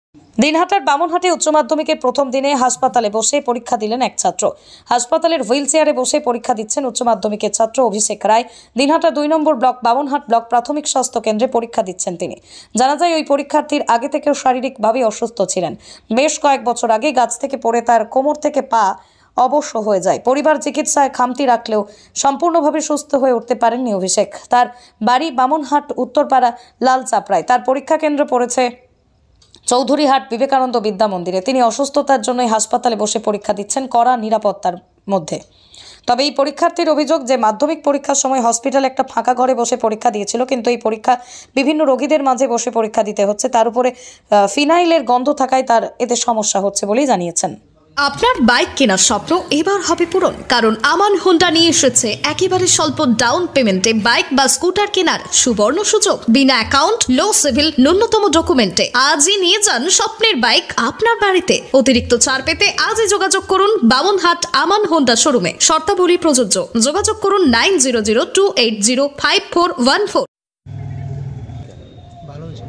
দিনহাটার বামনহাটে উচ্চ মাধ্যমিকের প্রথম দিনে হাসপাতালে বসে পরীক্ষা দিলেন এক ছাত্র। হাসপাতালের হুইল চেয়ারে বসে পরীক্ষা দিচ্ছেন উচ্চ মাধ্যমিকের ছাত্র অভিষেক রায়। দিনহাটা 2 নম্বর ব্লক বামনহাট ব্লক প্রাথমিক স্বাস্থ্য কেন্দ্রে পরীক্ষা দিচ্ছেন তিনি। জানা যায় ওই পরীক্ষার্থীর আগে থেকেও শারীরিকভাবে অসুস্থ ছিলেন। বেশ কয়েক বছর আগে গাছ থেকে পড়ে তার কোমর থেকে পা অবশ্য হয়ে যায়। পরিবার চিকিৎসায় খামতি রাখলেও সম্পূর্ণভাবে সুস্থ হয়ে উঠতে পারেননি অভিষেক। তার বাড়ি বামনহাট উত্তরপাড়া লালচাপড়ায়। তার পরীক্ষা কেন্দ্র পড়েছে চৌধুরীহাট বিবেকানন্দ বিদ্যা মন্দিরে। তিনি অসুস্থতার জন্যই হাসপাতালে বসে পরীক্ষা দিচ্ছেন কড়া নিরাপত্তার মধ্যে। তবে এই পরীক্ষার্থীর অভিযোগ যে মাধ্যমিক পরীক্ষার সময় হসপিটালে একটা ফাঁকা ঘরে বসে পরীক্ষা দিয়েছিল, কিন্তু এই পরীক্ষা বিভিন্ন রোগীদের মাঝে বসে পরীক্ষা দিতে হচ্ছে। তার উপরে ফিনাইলের গন্ধ থাকায় তার এতে সমস্যা হচ্ছে বলেই জানিয়েছেন। আপনার বাইক কেনার স্বপ্ন এবার হবে পূরণ, কারণ আমান হোন্ডা নিয়ে এসেছে একেবারে স্বল্প ডাউন পেমেন্টে বাইক বা স্কুটার কেনার সুবর্ণ সুযোগ। বিনা অ্যাকাউন্ট, লো সিভিল, ন্যূনতম ডকুমেন্টে আজই নিয়ে যান স্বপ্নের বাইক আপনার বাড়িতে। অতিরিক্ত ছাড় পেতে আজই যোগাযোগ করুন বামনহাট আমান হোন্ডা শোরুমে। শর্তাবলী প্রযোজ্য। যোগাযোগ করুন 9002805414। ভালো হয়েছে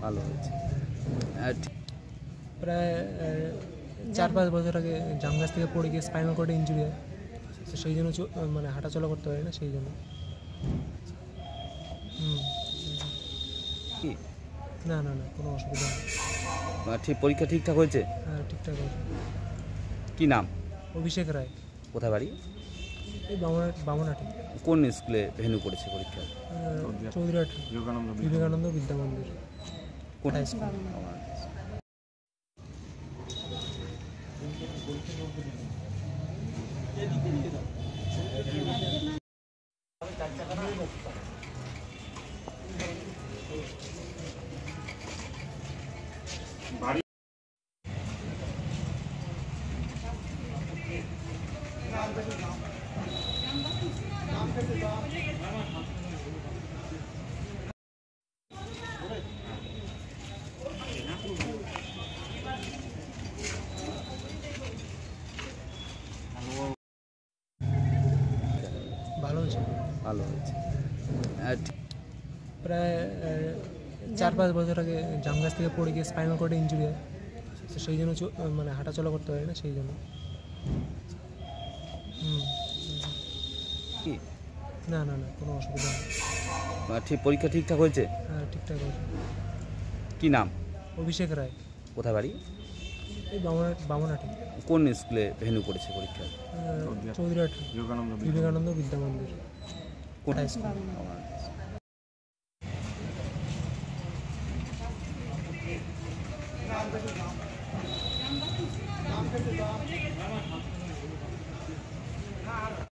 প্রায় 4-5 বছর আগে জাম গাছ থেকে পড়ে গিয়ে স্পাইনাল কর্ডে ইঞ্জুরি হয়, তো সেই জন্য মানে হাঁটাচলা করতে পারি না, সেই জন্য। না না না, কোনো অসুবিধা নেই। ঠিক পরীক্ষা ঠিকঠাক হয়েছে? হ্যাঁ, ঠিকঠাক হয়েছে। কি নাম? অভিষেক রায়। কোথায় বাড়ি? এই বামনহাটে। কোন স্কুলে ভেন্যু করেছে পরীক্ষা? চৌধুরীহাট বিবেকানন্দ বিদ্যা মন্দির। কোন স্কুল? ভালো হয়েছে। প্রায় 4-5 বছর আগে জাম গাছ থেকে পড়ে গিয়ে স্পাইনাল কর্ডে ইঞ্জুরি হয়, তো সেই জন্য মানে হাঁটাচলা করতে পারি না, সেই জন্য। না না না, কোনো অসুবিধা নেই। ঠিক পরীক্ষা ঠিকঠাক হয়েছে? হ্যাঁ, ঠিকঠাক হয়েছে। কি নাম? অভিষেক রায়। কোথায় বাড়ি? এই বামনহাটে। কোন স্কুলে ভেন্যু করেছে পরীক্ষা? চৌধুরীহাট বিবেকানন্দ বিদ্যা মন্দির। কোন স্কুল?